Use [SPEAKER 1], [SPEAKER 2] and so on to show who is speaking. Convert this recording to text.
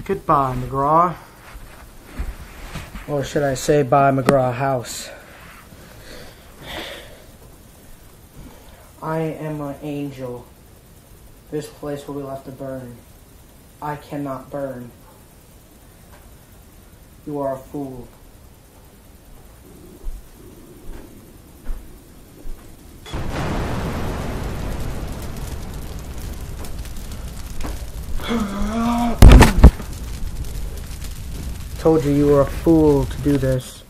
[SPEAKER 1] Goodbye, McGraw. Or should I say bye, McGraw House. I am an angel. This place will be left to burn. I cannot burn. You are a fool. Told you were a fool to do this.